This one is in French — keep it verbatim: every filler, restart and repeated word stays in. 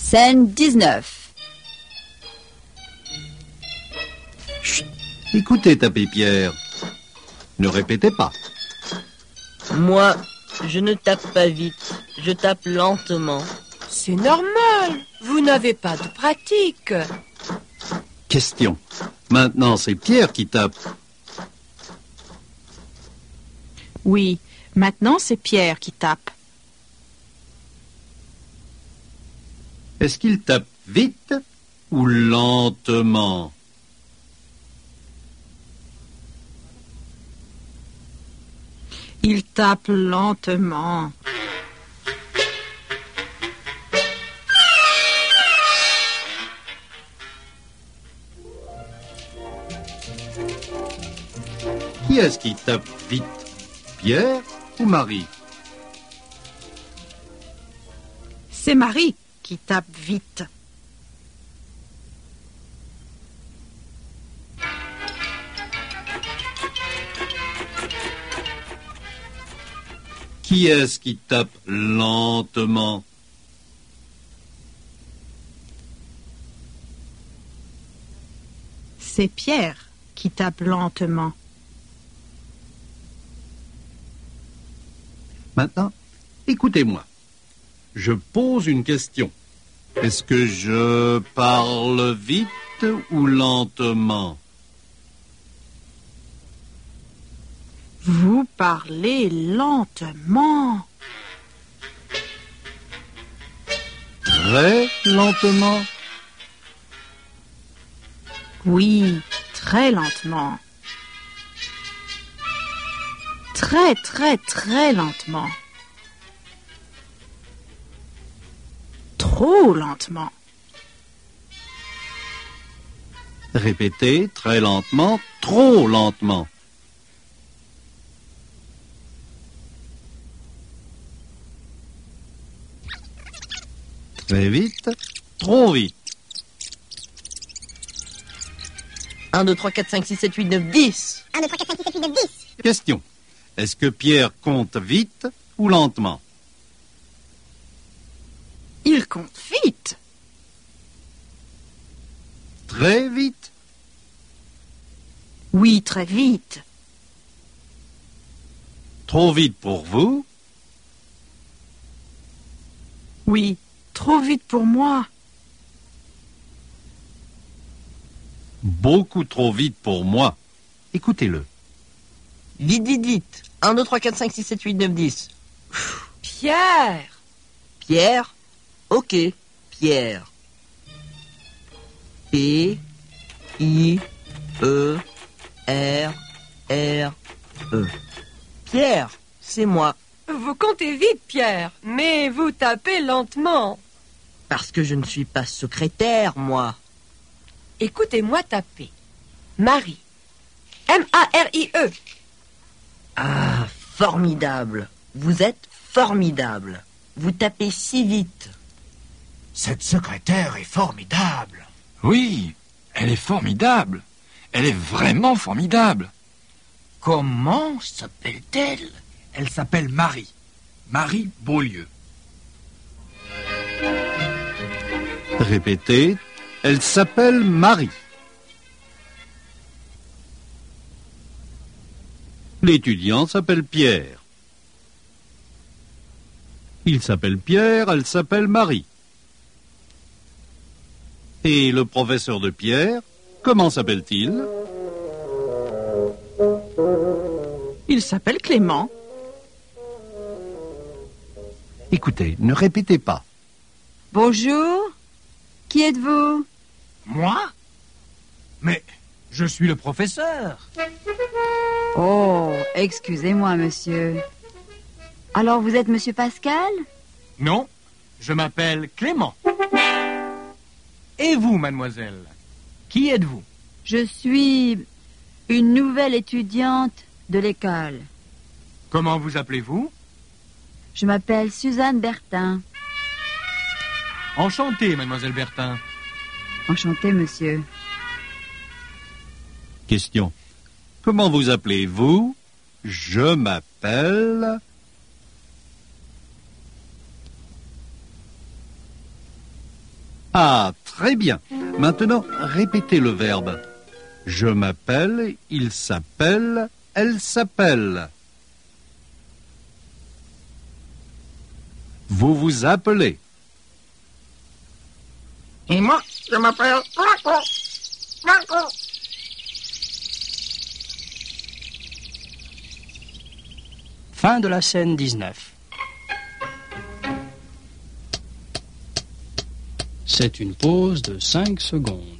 Scène dix-neuf. Chut. Écoutez, tapez Pierre. Ne répétez pas. Moi, je ne tape pas vite, je tape lentement. C'est normal, vous n'avez pas de pratique. Question. Maintenant, c'est Pierre qui tape. Oui, maintenant c'est Pierre qui tape. Est-ce qu'il tape vite ou lentement? Il tape lentement. Qui est-ce qui tape vite? Pierre ou Marie? C'est Marie qui tape vite. Qui est-ce qui tape lentement? C'est Pierre qui tape lentement. Maintenant, écoutez-moi. Je pose une question. Est-ce que je parle vite ou lentement? Vous parlez lentement. Très lentement? Oui, très lentement. Très, très, très lentement. Trop lentement. Répétez très lentement, trop lentement. Très vite, trop vite. un, deux, trois, quatre, cinq, six, sept, huit, neuf, dix. un, deux, trois, quatre, cinq, six, sept, huit, neuf, dix. Question. Est-ce que Pierre compte vite ou lentement? Il compte vite. Très vite? Oui, très vite. Trop vite pour vous? Oui, trop vite pour moi. Beaucoup trop vite pour moi. Écoutez-le. Vite, vite, vite. un, deux, trois, quatre, cinq, six, sept, huit, neuf, dix. Pierre, Pierre? Ok, Pierre. P, I, E, R, R, E. Pierre, c'est moi. vous comptez vite, Pierre, mais vous tapez lentement. Parce que je ne suis pas secrétaire, moi. Écoutez-moi taper. Marie. M A R I E. Ah, formidable. Vous êtes formidable. Vous tapez si vite. Cette secrétaire est formidable. Oui, elle est formidable. Elle est vraiment formidable. Comment s'appelle-t-elle? Elle s'appelle Marie. Marie Beaulieu. Répétez. Elle s'appelle Marie. L'étudiant s'appelle Pierre. Il s'appelle Pierre, elle s'appelle Marie. Et le professeur de Pierre, comment s'appelle-t-il? Il s'appelle Clément. Écoutez, ne répétez pas. Bonjour. Qui êtes-vous? Moi? Mais je suis le professeur. Oh, excusez-moi, monsieur. Alors, vous êtes monsieur Pascal? Non, je m'appelle Clément. Et vous, mademoiselle? Qui êtes-vous? Je suis une nouvelle étudiante de l'école. Comment vous appelez-vous? Je m'appelle Suzanne Bertin. Enchanté, mademoiselle Bertin. Enchantée, monsieur. Question. Comment vous appelez-vous? Je m'appelle... Ah, très bien. Maintenant, répétez le verbe. Je m'appelle, il s'appelle, elle s'appelle. Vous vous appelez. Et moi, je m'appelle Marco. Marco. Fin de la scène dix-neuf. C'est une pause de cinq secondes.